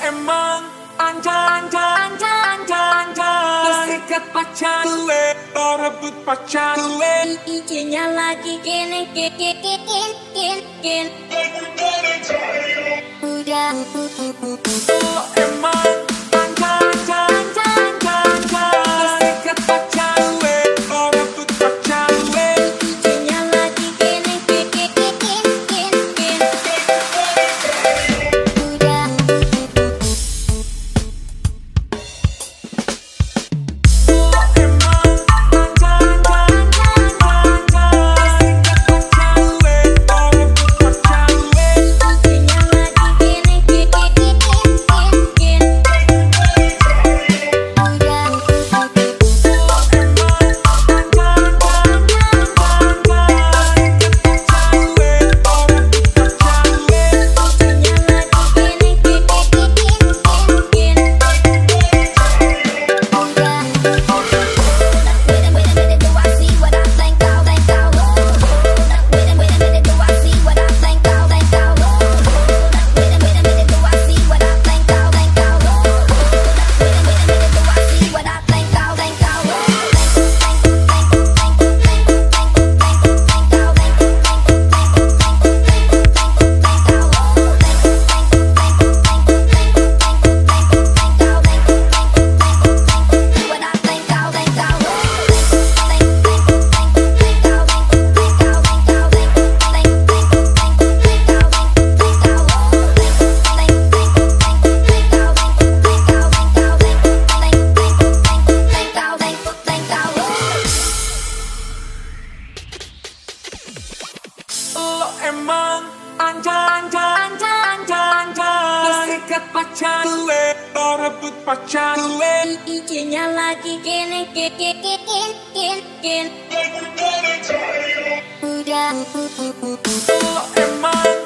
emang anjay sikat pacar gue, lo rebut pacar gue. Izinnya lagi gini udah Lo emang anjay sikat pacar gue, lo rebut pacar gue. izinnya lagi gini udah Lo emang anjay sikat pacar gue, lo rebut pacar gue. izinnya lagi gini udah Lo emang